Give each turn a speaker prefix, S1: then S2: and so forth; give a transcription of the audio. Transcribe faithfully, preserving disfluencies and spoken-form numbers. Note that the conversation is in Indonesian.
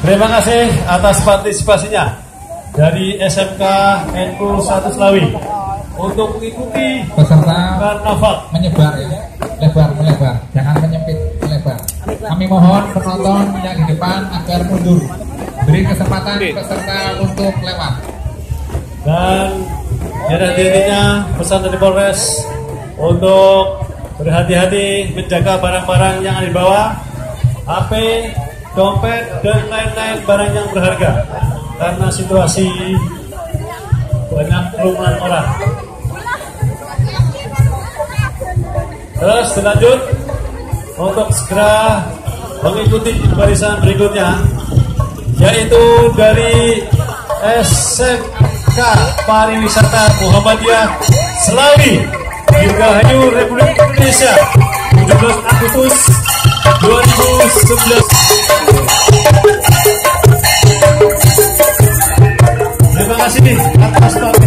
S1: Terima kasih atas partisipasinya dari S M K N U satu Selawi untuk mengikuti
S2: peserta
S1: karnaval.
S2: Menyebar ya, lebar melebar, jangan menyempit melebar. Kami mohon penonton yang di depan agar mundur, beri kesempatan peserta untuk lewat.
S1: Dan yang dirinya pesan dari Polres untuk berhati-hati menjaga barang-barang yang dibawa, H P, dompet, dan lain-lain barang yang berharga, karena situasi banyak kerumunan orang. Terus dilanjut untuk segera mengikuti barisan berikutnya, yaitu dari S M K Pariwisata Muhammadiyah Selawi Dirgahayu Republik Indonesia tujuh belas Agustus dua ribu sebelas. Terima kasih atas